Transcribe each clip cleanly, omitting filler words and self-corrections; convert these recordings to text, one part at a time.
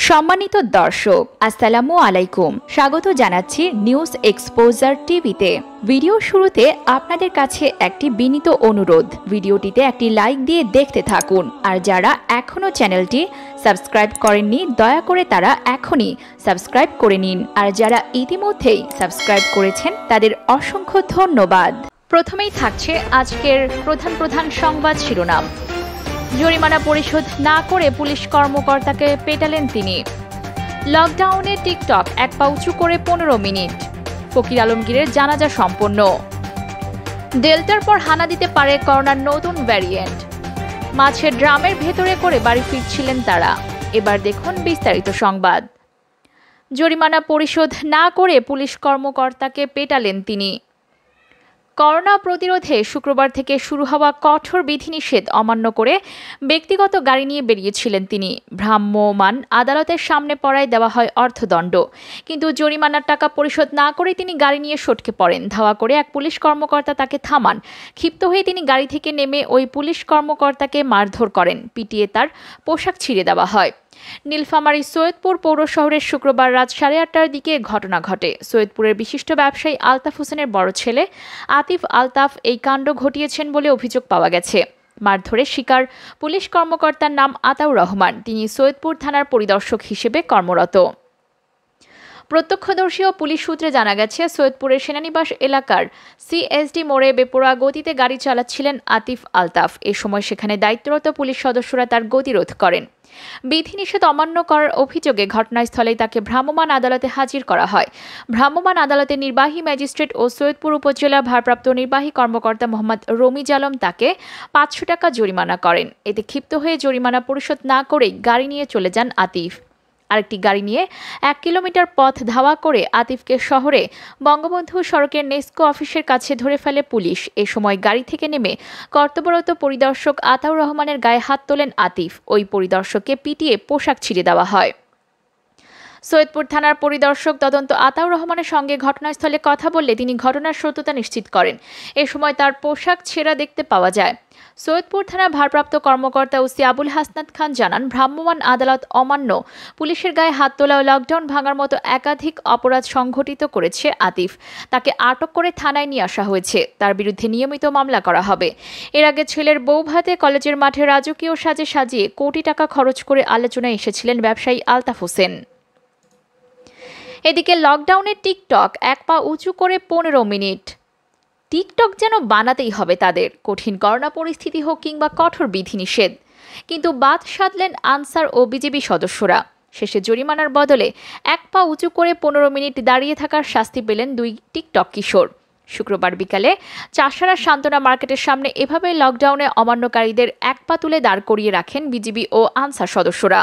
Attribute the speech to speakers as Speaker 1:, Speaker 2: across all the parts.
Speaker 1: সম্মানিত দর্শক আসসালামু আলাইকুম, স্বাগত জানাচ্ছি নিউজ এক্সপোজার টিভিতে। ভিডিও শুরুতে আপনাদের কাছে একটি বিনীত অনুরোধ, ভিডিওটিতে একটি লাইক দিয়ে দেখতে থাকুন। আর যারা এখনো চ্যানেলটি সাবস্ক্রাইব করেননি দয়া করে তারা এখনই সাবস্ক্রাইব করে নিন, আর যারা ইতিমধ্যেই সাবস্ক্রাইব করেছেন তাদের অসংখ্য ধন্যবাদ। প্রথমেই থাকছে আজকের প্রধান সংবাদ শিরোনাম। জরিমানা পরিশোধ না করে পুলিশ কর্মকর্তাকে পেটালেন তিনি। লকডাউনে টিকটক এক পা উঁচু করে 15 মিনিট। ফকির আলমগীরের জানাজা সম্পন্ন। ডেল্টার পর হানা দিতে পারে করোনার নতুন ভ্যারিয়েন্ট। মাছের ড্রামের ভেতরে করে বাড়ি ফিরছিলেন তারা। এবার দেখুন বিস্তারিত সংবাদ। জরিমানা পরিশোধ না করে পুলিশ কর্মকর্তাকে পেটালেন তিনি। করোনা প্রতিরোধে শুক্রবার থেকে শুরু হওয়া কঠোর বিধিনিষেধ অমান্য করে ব্যক্তিগত গাড়ি নিয়ে বেরিয়েছিলেন তিনি। ভ্রাম্যমাণ আদালতের সামনে পড়ায় দেওয়া হয় অর্থদণ্ড, কিন্তু জরিমানার টাকা পরিশোধ না করে তিনি গাড়ি নিয়ে সটকে পড়েন। ধাওয়া করে এক পুলিশ কর্মকর্তা তাকে থামান। ক্ষিপ্ত হয়ে তিনি গাড়ি থেকে নেমে ওই পুলিশ কর্মকর্তাকে মারধর করেন। পিটিয়ে তার পোশাক ছিঁড়ে দেওয়া হয়। নীলফামারী সৈয়দপুর পৌর শহরের শুক্রবার রাত 8:30টার দিকে ঘটনা ঘটে। সৈয়দপুরের বিশিষ্ট ব্যবসায়ী আলতাফ হোসেনের বড় ছেলে আতিফ আলতাফ এই কাণ্ড ঘটিয়েছেন বলে অভিযোগ পাওয়া গেছে। মারধরের শিকার পুলিশ কর্মকর্তার নাম আতাউর রহমান। তিনি সৈয়দপুর থানার পরিদর্শক হিসেবে কর্মরত। প্রত্যক্ষদর্শী ও পুলিশ সূত্রে জানা গেছে, সৈয়দপুরের সেনানিবাস এলাকার সিএসডি মোড়ে বেপরোয়া গতিতে গাড়ি চালাচ্ছিলেন আতিফ আলতাফ। এ সময় সেখানে দায়িত্বরত পুলিশ সদস্যরা তার গতিরোধ করেন। বিধিনিষেধ অমান্য করার অভিযোগে ঘটনাস্থলেই তাকে ভ্রাম্যমাণ আদালতে হাজির করা হয়। ভ্রাম্যমাণ আদালতের নির্বাহী ম্যাজিস্ট্রেট ও সৈয়দপুর উপজেলা ভারপ্রাপ্ত নির্বাহী কর্মকর্তা মোহাম্মদ রমিজ আলম তাকে 500 টাকা জরিমানা করেন। এতে ক্ষিপ্ত হয়ে জরিমানা পরিশোধ না করেই গাড়ি নিয়ে চলে যান আতিফ। আরেকটি গাড়ি নিয়ে 1 কিলোমিটার পথ ধাওয়া করে আতিফকে শহরে বঙ্গবন্ধু সড়কের নেস্কো অফিসের কাছে ধরে ফেলে পুলিশ। এ সময় গাড়ি থেকে নেমে কর্তব্যরত পরিদর্শক আতাউর রহমানের গায়ে হাত তোলেন আতিফ। ওই পরিদর্শককে পিটিয়ে পোশাক ছিঁড়ে দেওয়া হয়। সৈয়দপুর থানার পরিদর্শক তদন্ত আতাউর রহমানের সঙ্গে ঘটনাস্থলে কথা বললে তিনি ঘটনার সত্যতা নিশ্চিত করেন। এ সময় তার পোশাক ছেঁড়া দেখতে পাওয়া যায়। সৈয়দপুর থানার ভারপ্রাপ্ত কর্মকর্তা ওসি আবুল হাসনাত খান জানান, ভ্রাম্যমাণ আদালত অমান্য, পুলিশের গায়ে হাত তোলা ও লকডাউন ভাঙার মতো একাধিক অপরাধ সংঘটিত করেছে আতিফ। তাকে আটক করে থানায় নিয়ে আসা হয়েছে। তার বিরুদ্ধে নিয়মিত মামলা করা হবে। এর আগে ছেলের বৌভাতে কলেজের মাঠে রাজকীয় সাজে সাজিয়ে কোটি টাকা খরচ করে আলোচনায় এসেছিলেন ব্যবসায়ী আলতাফ হোসেন। এদিকে লকডাউনে টিকটক এক পা উঁচু করে 15 মিনিট। টিকটক যেন বানাতেই হবে তাদের, কঠিন করোনা পরিস্থিতি হোক কিংবা কঠোর বিধিনিষেধ। কিন্তু বাদ সাধলেন আনসার ও বিজেপি সদস্যরা। শেষে জরিমানার বদলে 1 পা উঁচু করে 15 মিনিট দাঁড়িয়ে থাকার শাস্তি পেলেন 2 টিকটক কিশোর। শুক্রবার বিকালে চাষারা সান্ত্বনা মার্কেটের সামনে এভাবে লকডাউনে অমান্যকারীদের 1 পা তুলে দাঁড় করিয়ে রাখেন বিজেপি ও আনসার সদস্যরা।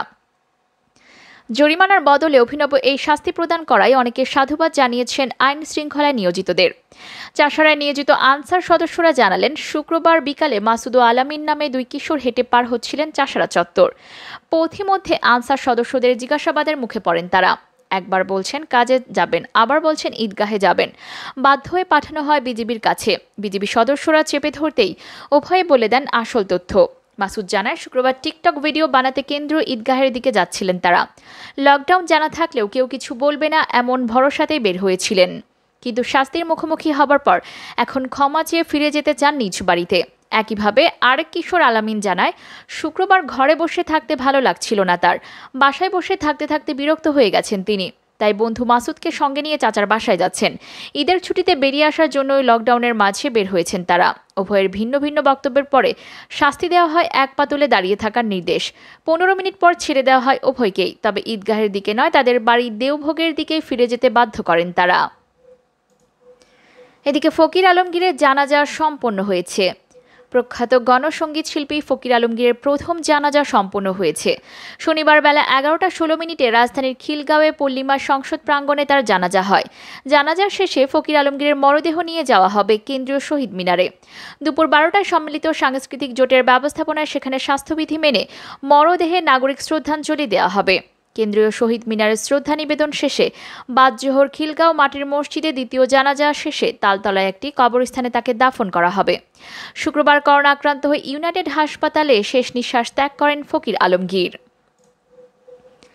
Speaker 1: জরিমানার বদলে অভিনব এই শাস্তি প্রদান করায় অনেকে সাধুবাদ জানিয়েছেন আইন শৃঙ্খলায় নিয়োজিতদের। চাষারায় নিয়োজিত আনসার সদস্যরা জানালেন, শুক্রবার বিকালে মাসুদ ও আলামিন নামে 2 কিশোর হেঁটে পার হচ্ছিলেন চাষারা চত্বর। পথিমধ্যে আনসার সদস্যদের জিজ্ঞাসাবাদের মুখে পড়েন তারা। একবার বলছেন কাজে যাবেন, আবার বলছেন ঈদগাহে যাবেন। বাধ্য হয়ে পাঠানো হয় বিজিবির কাছে। বিজিবি সদস্যরা চেপে ধরতেই উভয়ে বলে দেন আসল তথ্য। মাসুদ জানায়, শুক্রবার টিকটক ভিডিও বানাতে কেন্দ্রীয় ঈদগাহের দিকে যাচ্ছিলেন তারা। লকডাউন জানা থাকলেও কেউ কিছু বলবে না এমন ভরসাতেই বের হয়েছিলেন। কিন্তু শাস্তির মুখোমুখি হবার পর এখন ক্ষমা চেয়ে ফিরে যেতে চান নিজ বাড়িতে। একইভাবে আরেক কিশোর আলামিন জানায়, শুক্রবার ঘরে বসে থাকতে ভালো লাগছিল না তার। বাসায় বসে থাকতে থাকতে বিরক্ত হয়ে গেছেন তিনি। তাই বন্ধু মাসুদকে সঙ্গে নিয়ে চাচার বাসায় যাচ্ছেন। ঈদের ছুটিতে বেরিয়ে আসার জন্যই লকডাউনের মাঝে বের হয়েছেন তারা। উভয়ের ভিন্ন ভিন্ন বক্তব্যের পরে শাস্তি দেওয়া হয় 1 পা তুলে দাঁড়িয়ে থাকার নির্দেশ। 15 মিনিট পর ছেড়ে দেওয়া হয় উভয়কেই। তবে ঈদগাহের দিকে নয়, তাদের বাড়ি দেওভোগের দিকেই ফিরে যেতে বাধ্য করেন তারা। এদিকে ফকির আলমগীরের জানাজা সম্পন্ন হয়েছে। প্রখ্যাত গণসঙ্গীত শিল্পী ফকির আলমগীরের প্রথম জানাজা সম্পন্ন হয়েছে। শনিবার বেলা 11:16 রাজধানীর খিলগাঁওয়ে পল্লিমা সংসদ প্রাঙ্গণে তার জানাজা হয়। জানাজার শেষে ফকির আলমগীরের মরদেহ নিয়ে যাওয়া হবে কেন্দ্রীয় শহীদ মিনারে। দুপুর 12টায় সম্মিলিত সাংস্কৃতিক জোটের ব্যবস্থাপনায় সেখানে স্বাস্থ্যবিধি মেনে মরদেহে নাগরিক শ্রদ্ধাঞ্জলি দেওয়া হবে। কেন্দ্রীয় শহীদ মিনারে শ্রদ্ধা নিবেদন শেষে বাদজোহর খিলগাঁও মাটির মসজিদে দ্বিতীয় জানাজা শেষে তালতলায় একটি কবরস্থানে তাকে দাফন করা হবে। শুক্রবার করোনা আক্রান্ত হয়ে ইউনাইটেড হাসপাতালে শেষ নিঃশ্বাস ত্যাগ করেন ফকির আলমগীর।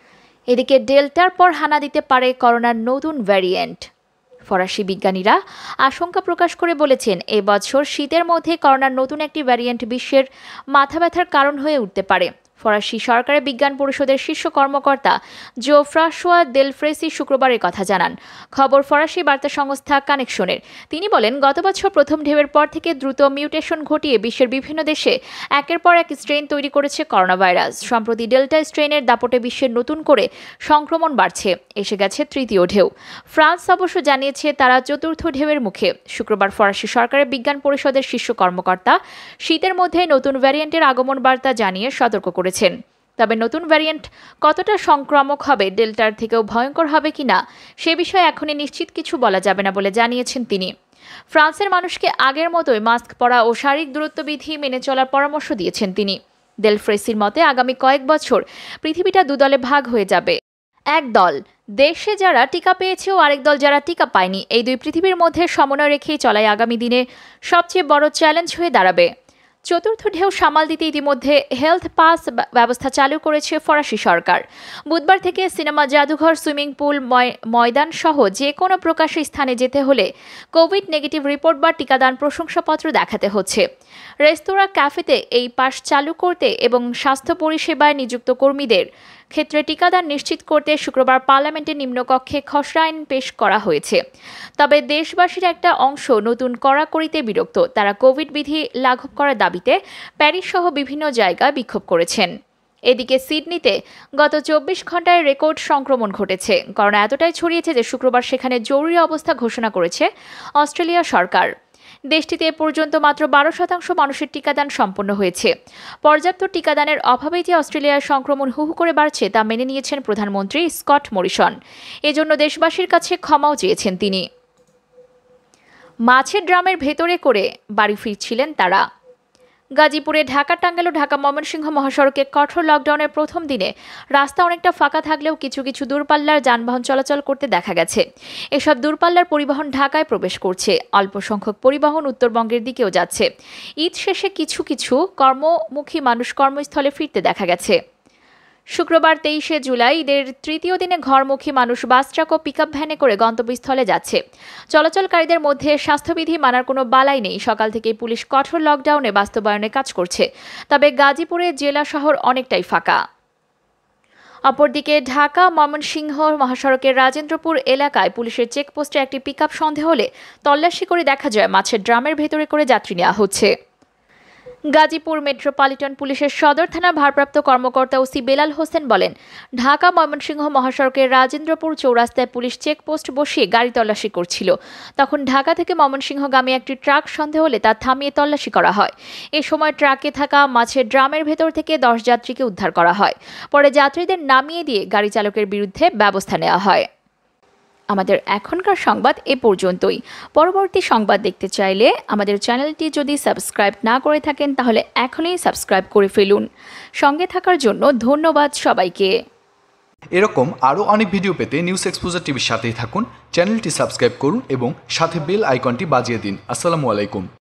Speaker 1: এদিকে ডেল্টার পর হানা দিতে পারে করোনার নতুন ভ্যারিয়েন্ট। ফরাসি বিজ্ঞানীরা আশঙ্কা প্রকাশ করে বলেছেন, এবছর শীতের মধ্যে করোনার নতুন একটি ভ্যারিয়েন্ট বিশ্বের মাথা ব্যথার কারণ হয়ে উঠতে পারে। ফরাসি সরকারের বিজ্ঞান পরিষদের শীর্ষ কর্মকর্তা ফ্রাঁসোয়া দেলফ্রেসি শুক্রবার এ কথা জানান। খবর ফরাসি বার্তা সংস্থা কানেকশনের। তিনি বলেন, গত বছর প্রথম ঢেউয়ের পর থেকে দ্রুত মিউটেশন ঘটিয়ে বিশ্বের বিভিন্ন দেশে একের পর এক স্ট্রেন তৈরি করেছে করোনা ভাইরাস। সম্প্রতি ডেল্টা স্ট্রেনের দাপটে বিশ্বের নতুন করে সংক্রমণ বাড়ছে। এসে গেছে তৃতীয় ঢেউ। ফ্রান্স অবশ্য জানিয়েছে তারা চতুর্থ ঢেউয়ের মুখে। শুক্রবার ফরাসি সরকারের বিজ্ঞান পরিষদের শীর্ষ কর্মকর্তা শীতের মধ্যে নতুন ভ্যারিয়েন্টের আগমন বার্তা জানিয়ে সতর্ক করেছেন। তবে নতুন ভ্যারিয়েন্ট কতটা সংক্রামক হবে, ডেল্টার থেকেও ভয়ঙ্কর হবে কিনা সে বিষয়ে এখনই নিশ্চিত কিছু বলা যাবে না বলে জানিয়েছেন তিনি। ফ্রান্সের মানুষকে আগের মতোই মাস্ক পরা ও শারীরিক দূরত্ব বিধি মেনে চলার পরামর্শ দিয়েছেন তিনি। দেলফ্রেসির মতে আগামী কয়েক বছর পৃথিবীটা দুদলে ভাগ হয়ে যাবে। এক দল দেশে যারা টিকা পেয়েছে ও আরেক দল যারা টিকা পায়নি। এই দুই পৃথিবীর মধ্যে সমন্বয় রেখেই চলাই আগামী দিনে সবচেয়ে বড় চ্যালেঞ্জ হয়ে দাঁড়াবে। চতুর্থ ঢেউ সামাল দিতে ইতিমধ্যে হেলথ পাস ব্যবস্থা চালু করেছে ফরাসি সরকার। বুধবার থেকে সিনেমা, জাদুঘর, সুইমিং পুল, ময়দান সহ যে কোনো প্রকাশ্যে স্থানে যেতে হলে কোভিড নেগেটিভ রিপোর্ট বা টিকাদান প্রশংসাপত্র দেখাতে হচ্ছে। রেস্তোরাঁ, ক্যাফেতে এই পাস চালু করতে এবং স্বাস্থ্য পরিষেবায় নিযুক্ত কর্মীদের ক্ষেত্রে টিকাদান নিশ্চিত করতে শুক্রবার পার্লামেন্টের নিম্নকক্ষে খসড়া আইন পেশ করা হয়েছে। তবে দেশবাসীর একটা অংশ নতুন কড়াকড়িতে বিরক্ত। তারা কোভিড বিধি লাঘব করার দাবিতে প্যারিস সহ বিভিন্ন জায়গায় বিক্ষোভ করেছেন। এদিকে সিডনিতে গত 24 ঘন্টায় রেকর্ড সংক্রমণ ঘটেছে। করোনা এতটাই ছড়িয়েছে যে শুক্রবার সেখানে জরুরি অবস্থা ঘোষণা করেছে অস্ট্রেলিয়া সরকার। দেশটিতে এ পর্যন্ত মাত্র 12% মানুষের টিকাদান সম্পন্ন হয়েছে। পর্যাপ্ত টিকাদানের অভাবেই যে অস্ট্রেলিয়ার সংক্রমণ হু হু করে বাড়ছে তা মেনে নিয়েছেন প্রধানমন্ত্রী স্কট মরিসন। এজন্য দেশবাসীর কাছে ক্ষমাও চেয়েছেন তিনি। মাছের ড্রামের ভেতরে করে বাড়ি ফিরছিলেন তারা। গাজীপুরে ঢাকা-টাঙ্গাইল ও ঢাকা-ময়মনসিংহ মহাসড়কে কঠোর লকডাউনের প্রথম দিনে রাস্তা অনেকটা ফাঁকা থাকলেও কিছু কিছু দূরপাল্লার যানবাহন চলাচল করতে দেখা গেছে। এসব দূরপাল্লার পরিবহন ঢাকায় প্রবেশ করছে। অল্প সংখ্যক পরিবহন উত্তরবঙ্গের দিকেও যাচ্ছে। ঈদ শেষে কিছু কিছু কর্মমুখী মানুষ কর্মস্থলে ফিরতে দেখা গেছে। শুক্রবার 23শে জুলাই ঈদের তৃতীয় দিনে ঘরমুখী মানুষ বাস, ট্রাক ও পিকআপ ভ্যানে করে গন্তব্যস্থলে যাচ্ছে। চলাচলকারীদের মধ্যে স্বাস্থ্যবিধি মানার কোনো বালাই নেই। সকাল থেকেই পুলিশ কঠোর লকডাউনে বাস্তবায়নে কাজ করছে। তবে গাজীপুরে জেলা শহর অনেকটাই ফাঁকা। অপরদিকে ঢাকা ময়মনসিংহ মহাসড়কের রাজেন্দ্রপুর এলাকায় পুলিশের চেকপোস্টে একটি পিকআপ সন্দেহ হলে তল্লাশি করে দেখা যায় মাছের ড্রামের ভেতরে করে যাত্রী নেওয়া হচ্ছে। গাজীপুর মেট্রোপলিটন পুলিশের সদর থানার ভারপ্রাপ্ত কর্মকর্তা ওসি বেলাল হোসেন বলেন, ঢাকা ময়মনসিংহ মহাসড়কের রাজেন্দ্রপুর চৌরাস্তায় পুলিশ চেকপোস্ট বসিয়ে গাড়ি তল্লাশি করছিল। তখন ঢাকা থেকে ময়মনসিংহগামী একটি ট্রাক সন্দেহ হলে তা থামিয়ে তল্লাশি করা হয়। এ সময় ট্রাকে থাকা মাছের ড্রামের ভেতর থেকে 10 যাত্রীকে উদ্ধার করা হয়। পরে যাত্রীদের নামিয়ে দিয়ে গাড়ি চালকের বিরুদ্ধে ব্যবস্থা নেওয়া হয়। আমাদের এখনকার সংবাদ এ পর্যন্তই। পরবর্তী সংবাদ দেখতে চাইলে আমাদের চ্যানেলটি যদি সাবস্ক্রাইব না করে থাকেন তাহলে এখনই সাবস্ক্রাইব করে ফেলুন। সঙ্গে থাকার জন্য ধন্যবাদ সবাইকে।
Speaker 2: এরকম আরও অনেক ভিডিও পেতে নিউজ এক্সপোজার টিভির সাথেই থাকুন। চ্যানেলটি সাবস্ক্রাইব করুন এবং সাথে বেল আইকনটি বাজিয়ে দিন। আসসালামু আলাইকুম।